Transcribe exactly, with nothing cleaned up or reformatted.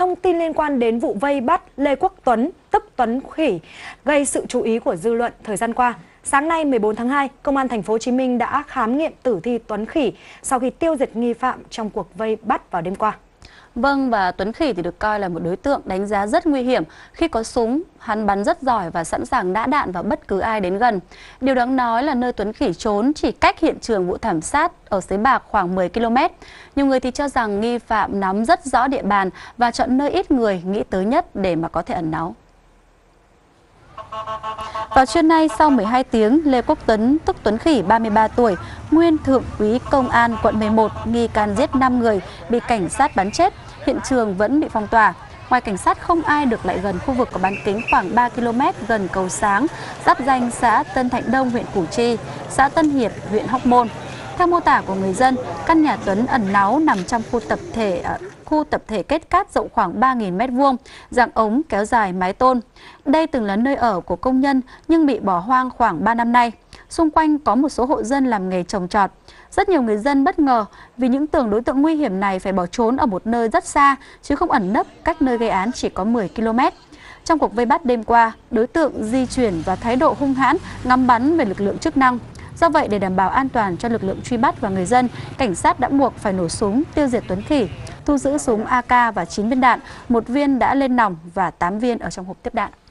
thông tin liên quan đến vụ vây bắt Lê Quốc Tuấn, tức Tuấn Khỉ, gây sự chú ý của dư luận thời gian qua. Sáng nay mười bốn tháng hai, Công an Thành phố Hồ Chí Minh đã khám nghiệm tử thi Tuấn Khỉ sau khi tiêu diệt nghi phạm trong cuộc vây bắt vào đêm qua. Vâng, và Tuấn Khỉ thì được coi là một đối tượng đánh giá rất nguy hiểm. Khi có súng, hắn bắn rất giỏi và sẵn sàng nã đạn vào bất cứ ai đến gần. Điều đáng nói là nơi Tuấn Khỉ trốn chỉ cách hiện trường vụ thảm sát ở Sới Bạc khoảng mười ki lô mét. Nhiều người thì cho rằng nghi phạm nắm rất rõ địa bàn và chọn nơi ít người nghĩ tới nhất để mà có thể ẩn náu. Vào trưa nay, sau mười hai tiếng, Lê Quốc Tuấn, tức Tuấn Khỉ, ba mươi ba tuổi, nguyên thượng úy công an quận mười một, nghi can giết năm người, bị cảnh sát bắn chết. Hiện trường vẫn bị phong tỏa. Ngoài cảnh sát, không ai được lại gần khu vực có bán kính khoảng ba ki lô mét gần cầu Sáng, giáp ranh xã Tân Thạnh Đông, huyện Củ Chi, xã Tân Hiệp, huyện Hóc Môn. Theo mô tả của người dân, căn nhà Tuấn ẩn náu nằm trong khu tập thể khu tập thể kết cát rộng khoảng ba nghìn mét vuông, dạng ống kéo dài mái tôn. Đây từng là nơi ở của công nhân nhưng bị bỏ hoang khoảng ba năm nay. Xung quanh có một số hộ dân làm nghề trồng trọt. Rất nhiều người dân bất ngờ vì những tưởng đối tượng nguy hiểm này phải bỏ trốn ở một nơi rất xa, chứ không ẩn nấp cách nơi gây án chỉ có mười ki lô mét. Trong cuộc vây bắt đêm qua, đối tượng di chuyển và thái độ hung hãn, ngắm bắn về lực lượng chức năng. Do vậy, để đảm bảo an toàn cho lực lượng truy bắt và người dân, cảnh sát đã buộc phải nổ súng tiêu diệt Tuấn Khỉ, thu giữ súng a ca và chín viên đạn, một viên đã lên nòng và tám viên ở trong hộp tiếp đạn.